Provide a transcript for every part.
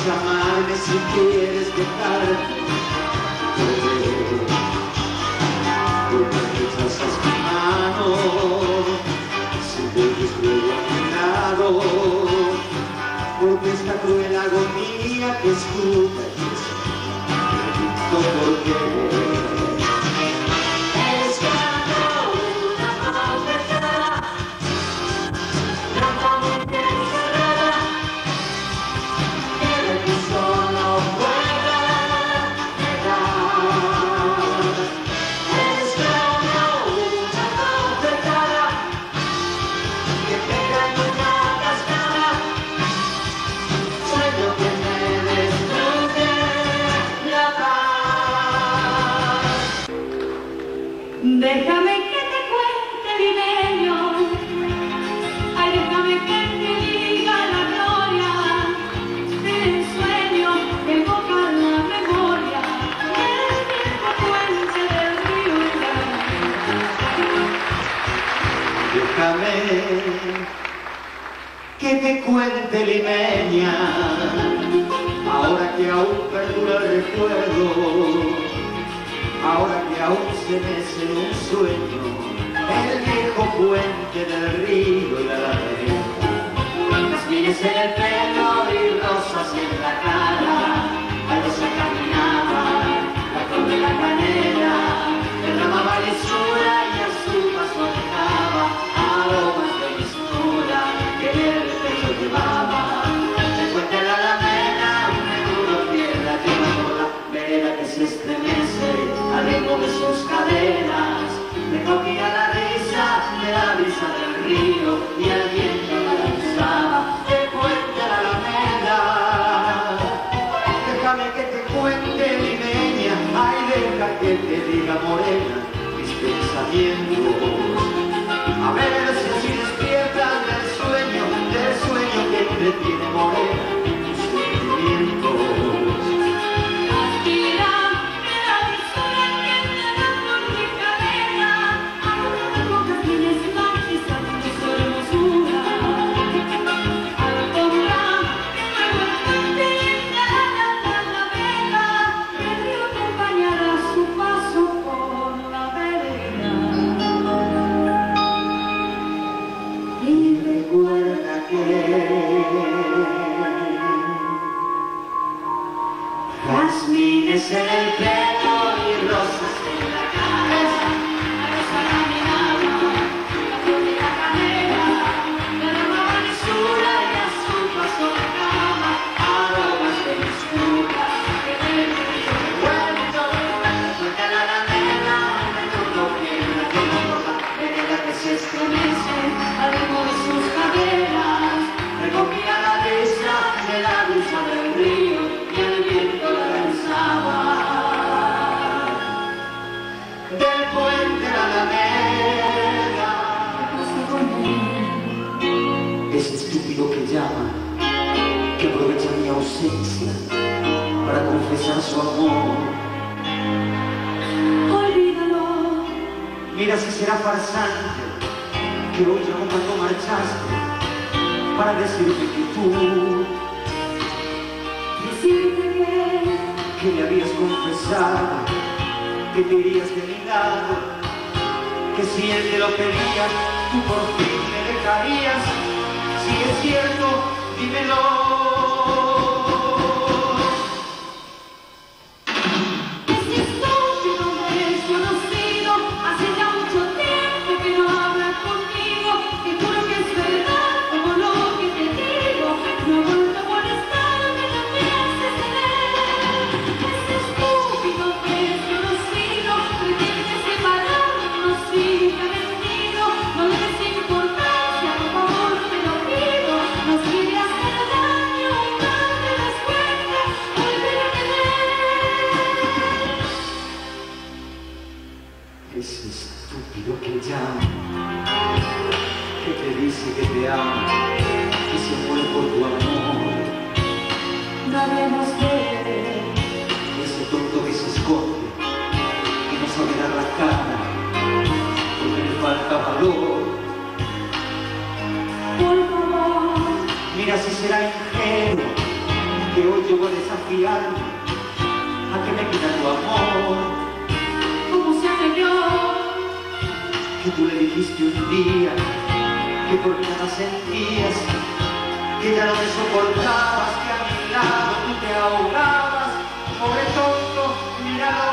amarme si quieres dejarme. Porque rechazas mi mano, si vuelves luego a mi lado, porque esta cruel agonía que escuchas, pregunto por qué. Déjame que te cuente mi leño, ay, déjame que te diga la gloria del sueño que evoca la memoria del viejo puente del río Iraní. Déjame que te cuente limeña, ahora que aún perdura el recuerdo, ahora que aún se mece en un sueño el viejo puente del río y la alameda. Jazmines en el pelo y rosas en la cara, algo se caminaba, la flor de la canela derramaba lisura y a su paso dejaba aromas de mistura que en el pecho llevaba. El puente de la alameda, un menudo piedra lleva por la vereda que se estremece al ritmo de sus caderas. Me cogía la risa de la brisa del río y el viento la lanzaba del puente a la alameda. Déjame que te cuente limeña, ay, deja que te diga morena mis pensamientos, a ver si así despiertan del sueño que entretiene morena tus sentimientos. Jazmines en el pelo y rosas en la cabeza, la rosa caminaba, la flor de la canela derramaba lisura y a su paso dejaba aromas de mistura que en el río revuelto. Suelta la alameda, un menudo piedra que no por la vereda que se estremece al ritmo de sus caderas. Recogía la brisa de la brisa del río y el viento la lanzaba del puente a la alameda. Ese estúpido que llama, que aprovecha mi ausencia para confesar su amor. Olvídalo. Mira si será farsante que hoy llamo cuando marchaste para decirte que tú, Decirte que me habías confesado que te irías de mi lado, que si él te lo pedía, tú por fin me dejarías. Si es cierto, dímelo. Ese estúpido que llama, que te dice que te ama, que se muere por tu amor. nadie nos quiere. Ese tonto que se esconde, que no sabe dar la cara, porque le falta valor. Por favor, Mira si será ingenuo que hoy llegó a desafiarme a que me quita tu amor. ¿Cómo se atrevió? Que tú le dijiste un día que por nada sentías, que ya no me soportabas, que a mi lado tú te ahogabas. Pobre tonto, míralo.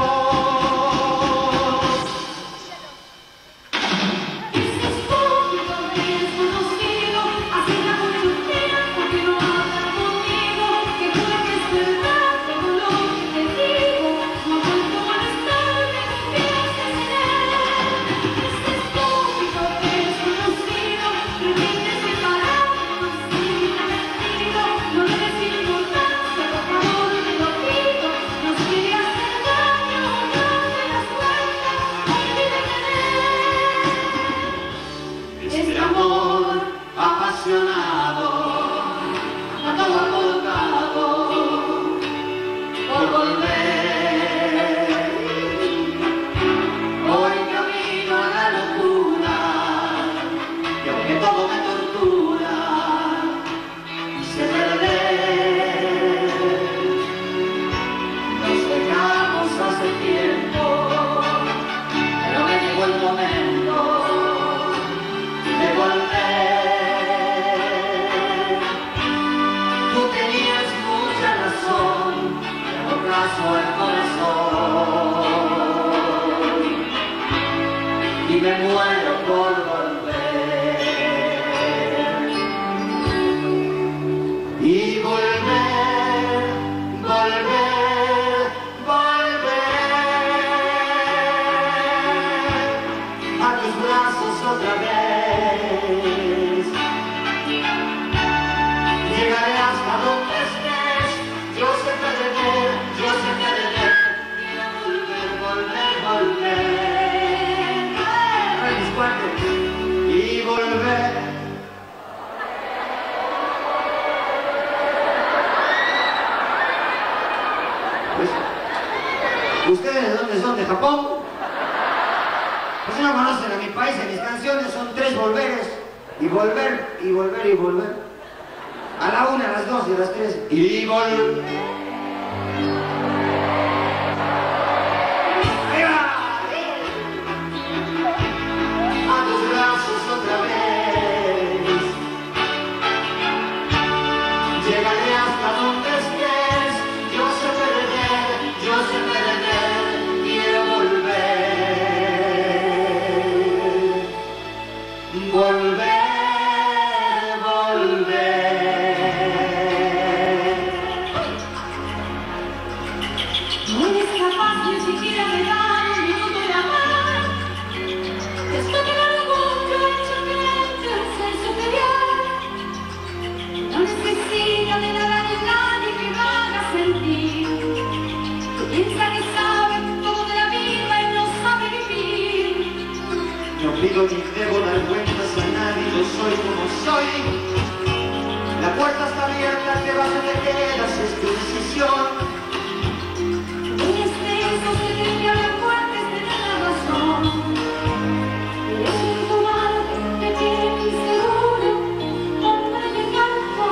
Apasionado, a todo colocado por volver. Hoy camino a la locura, y aunque todo me tortura, sé perder. Nos dejamos hace tiempo, pero me llegó el momento de volver. El corazón y me muero por volver y volver, volver, volver a tus brazos otra vez. Llegaré hasta donde estés, yo sé perder, yo sé perder. Quiero volver, volver, volver a mis cuartos y volver. Pues, ¿ustedes de dónde son? ¿De Japón? Pues si no conocen a mi país, en mis canciones son 3 volveres. Y volver, y volver, y volver. A la 1, a las 2 y a las 3. Y volver. Ahí va. A tus brazos otra vez. Llegaré hasta donde estés. Yo sé perder, yo sé perder. Quiero volver. Volver. No pido ni debo dar cuentas a nadie, yo soy como soy. La puerta está abierta, te vas o te quedas, es tu decisión. Un exceso que te abre fuertes, te da la razón. Eres un cobarde, te tiene inseguro, hombre de campo.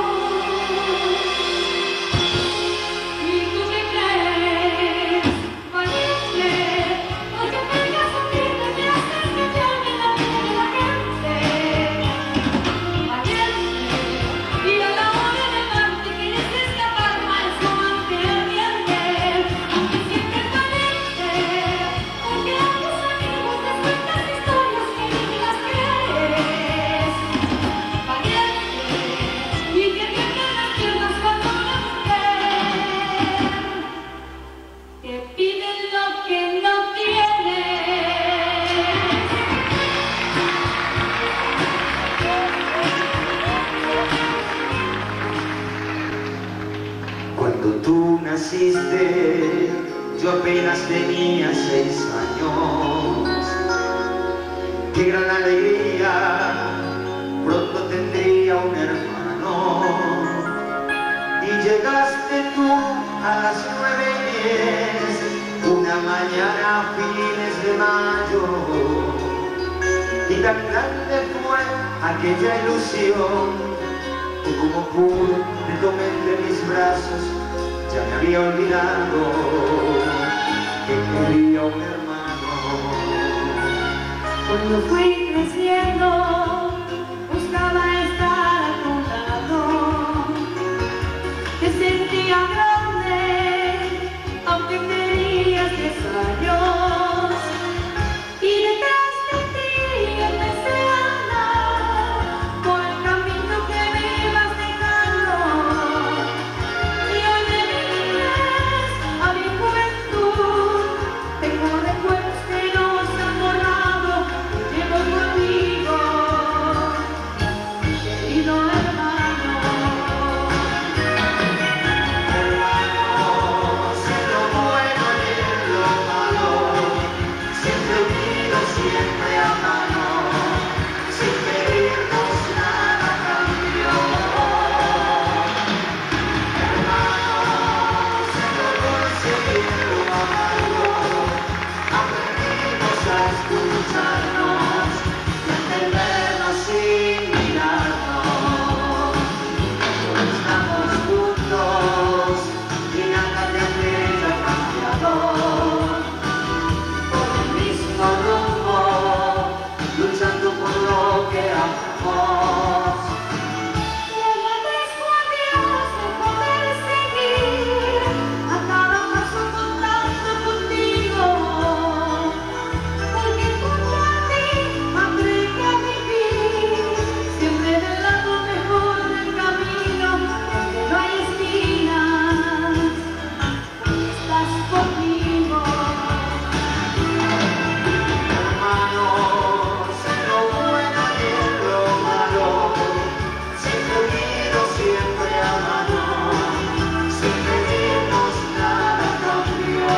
Y tú te crees valiente, porque pegas a ti, te haces que te olvide la vida de la gente. Valiente, y a la hora de amarte quieres escapar más como anteriormente. Aunque siempre valiente, porque a tus amigos les cuentas historias que ni las crees. Valiente, y que tiemblan las piernas cuando una mujer te pide lo que no tienes. Cuando tú naciste, yo apenas tenía 6 años. Qué gran alegría, pronto tendría un hermano. Y llegaste tú a las 9:10, una mañana a fines de mayo. Y tan grande fue aquella ilusión Y como pude, te tomé entre mis brazos. Ya me había olvidado que quería un hermano. Cuando fui creciendo, buscaba estar a tu lado. Te sentía grande, aunque tenías 10 años. Y detrás de ti empecé a andar por el camino que me ibas dejando. Y hoy de mi niñez a mi juventud tengo recuerdos que no se han borrado. Llevo conmigo, querido hermano. Hermanos, en lo bueno y en lo malo, siempre unidos, siempre a mano, sin pedirnos nada a cambio. Hermanos, en lo dulce y en lo amargo, aprendimos a escucharnos y a entendernos sin mirarnos. Hoy estamos juntos y nada de aquello ha cambiado. Por el mismo rumbo, luchando por lo que amamos. Le agradezco a Dios de poder seguir a cada paso contando contigo, porque junto a ti aprendí a vivir, siempre del lado mejor del camino, donde no hay espinas, estás conmigo. Hermanos, en lo bueno y en lo malo, siempre unidos, siempre a mano, sin pedirnos nada a cambio.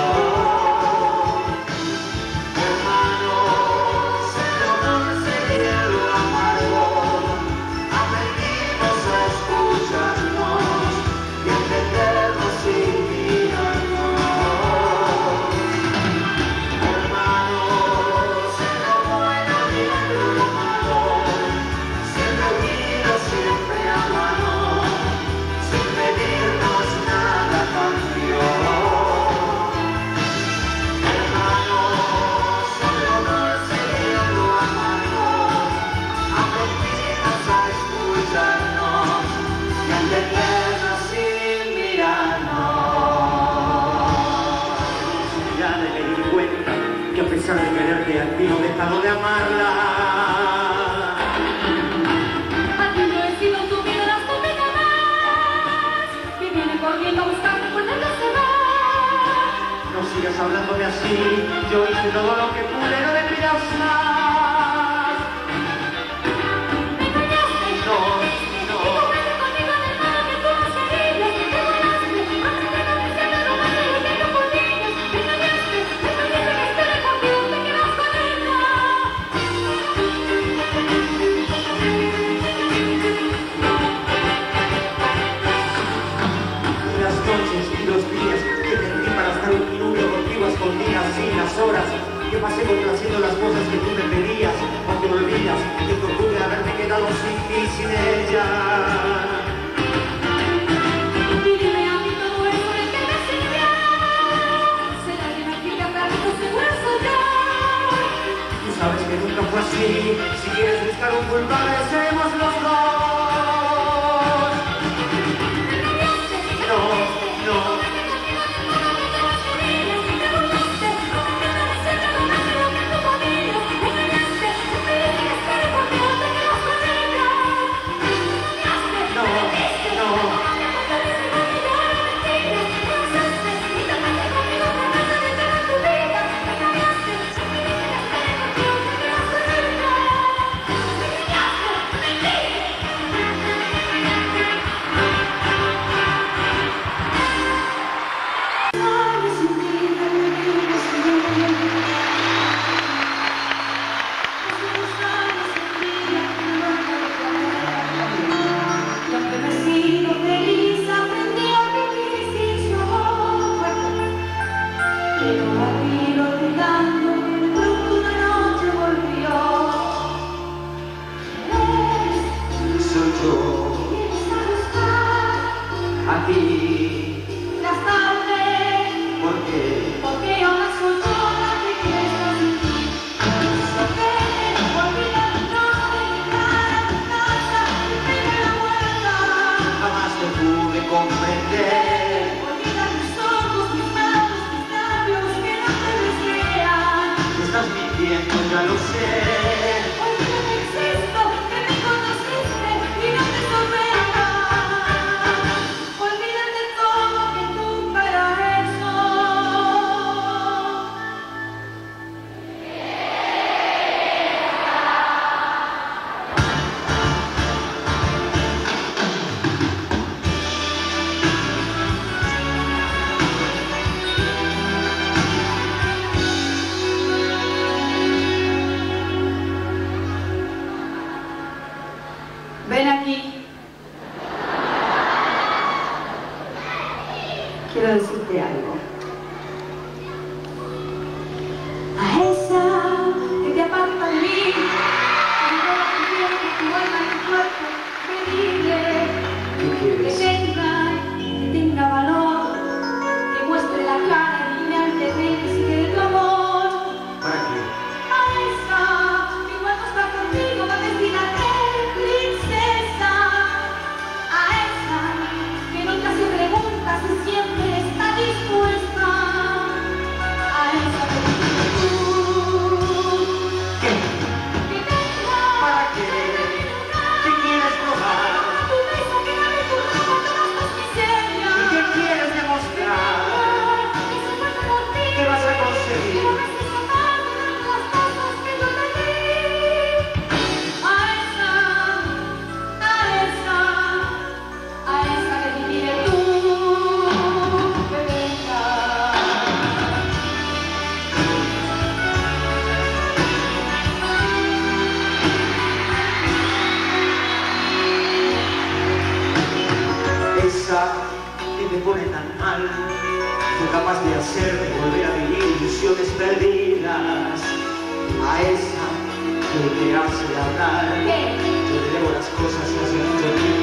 Hermanos, en lo dulce y en lo amargo, aprendimos a escucharnos y a entendernos sin mirarnos. Hermanos, en lo bueno y en lo malo, siempre unidos, siempre a mano, sin pedirnos nada a cambio. Hermanos, en lo dulce y en lo amargo, aprendimos a escucharnos y a entendernos sin mirarnos. Ya me di cuenta que a pesar de quererte a ti no he dejado de amarla. A ti no he sido tu vida las complicadas, que viene corriendo a buscarte cuando no se va. No sigas hablándome así, yo hice todo lo que pude, no me pidas más. Me engañaste, No, y no, jugaste conmigo del modo que tú no sabías. Te volaste, aprendiendo de ser lo más de lo que yo podía. Me engañaste, que estaré contigo, te quedas con ella. y las noches y los días que perdí para estar un minuto contigo a escondidas, sin las horas que pasé complaciendo las cosas que tú me pedías, porque me olvidas que procure haberme quedado sin ti, sin ella. Y dime a mí todo eso de que me sirvió. Será que me quita tanto, seguro soy yo. Tú sabes que nunca fue así, si quieres buscar un culpable, seamos los dos. No, no. Porque ahora soy yo la que quiero sin ti. Ven, olvida tu nombre, mi cara, tu casa, mi primera vuelta. Jamás te pude comprender. Olvida tus ojos, mis manos, mis labios, que no te desean. Me estás mintiendo, ya lo sé. Hoy que no existo, que me conociste y no te sorprendas. Olvídate todo que nunca era eso. Ven aquí. Quiero decirte algo. A esa que te aparta de mí, que no quiero que tu alma y tu cuerpo me dile ¿Qué que quieres? tenga valor, que muestre la cara y me antecedentes y que de tu amor. ¿Para qué? A esa que cuando está contigo va vestida de princesa. A esa que nunca se pregunta si siempre está dispuesta. A esa que dices tú ¿Qué? que venga ¿Para qué? ¿Qué quieres probar? tu beso que dame tu ropa todas tus miserias. ¿Y qué quieres demostrar? Que se fuerte por ti. ¿Qué vas a conseguir? Que no me estés amando dando las cosas que yo te di. A esa que te pide tú que venga. Esa que te pone tan mal, fue capaz de hacerte volver a vivir ilusiones perdidas. A esa que te hace hablar, ¿Qué? yo te debo las cosas que hace mucho tiempo